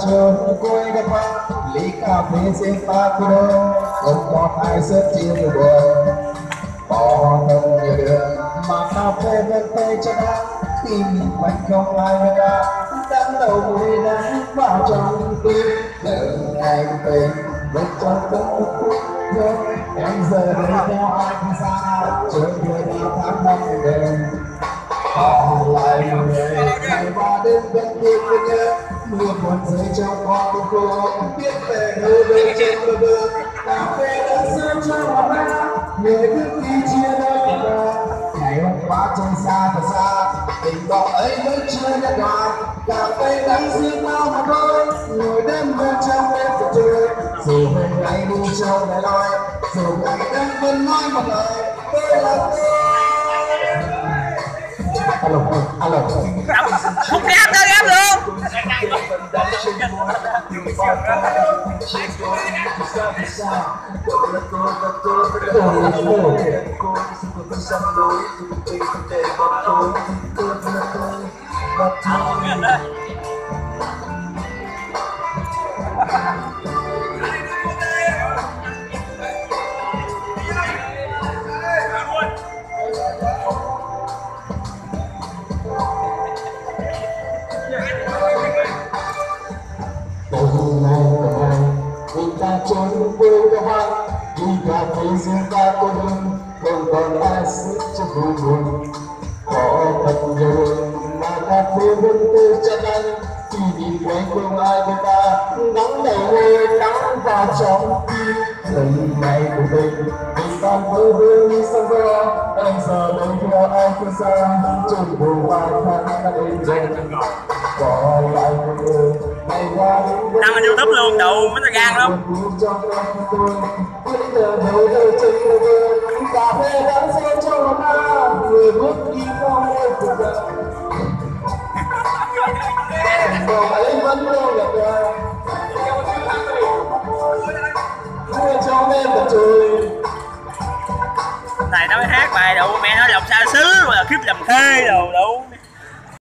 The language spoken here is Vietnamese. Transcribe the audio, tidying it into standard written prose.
trơn cuối đã qua ly cà phê xem pha cô đơn không còn ai sớt chia từ buồn bỏ tâm nhiều đường mà cà phê bên tay cho ta tim mình không ai bên ta đắm đầu mùi nắng vào trong tim đừng ngày về bên trong từng phút giây em giờ đây theo ai không xa chờ người nào tháng năm đêm họ lại người ngày qua đêm bên kia bên nhớ mưa buồn rơi trong con cô biết về nơi bên trên bờ bờ cà phê đã rơi trong lòng ta người bước đi chia đôi bờ ngày hôm qua trên xa thật xa tình cậu ấy vẫn chưa nhận lại cà phê đã riêng nhau mà thôi ngồi đêm mơ trong đêm thật trời dù hôm nay đi trong đại loi dù ngày đêm vẫn nói một lời tôi là tôi alo alo không ghép đâu ghép luôn trốn quê các bạn đi cà phê riêng ta cô đơn không còn ai sức cho vui buồn có thật nhiều mà cà phê bên tôi chân anh khi nhìn quanh không ai bên ta nắng đầy mê nắng vào trong tim lần này của mình còn vơi vơi như sông gió em giờ đây theo ai phương xa trên bờ vai thân đã đến dần có lại một người ngày qua đăng lên YouTube luôn đủ mấy tay gan lắm cà phê đã rơi trong lòng ta người bước đi không nơi cuộc đời bầu ấy vẫn luôn là đời mưa trong đêm mặt trời này nó mới hát bài đủ mẹ nó lòng xa xứ rồi là khiếp làm thê đồ đủ